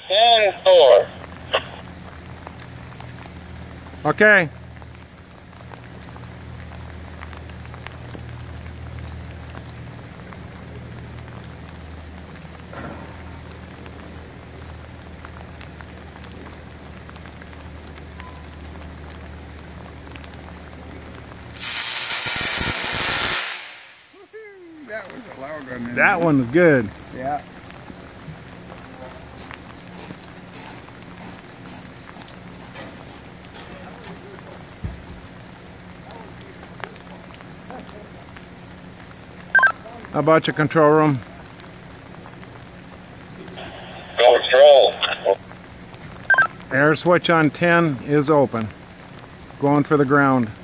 10-4. Okay. That was a loud one. That one was good. Yeah. How about your control room? Control. Air switch on 10 is open. Going for the ground.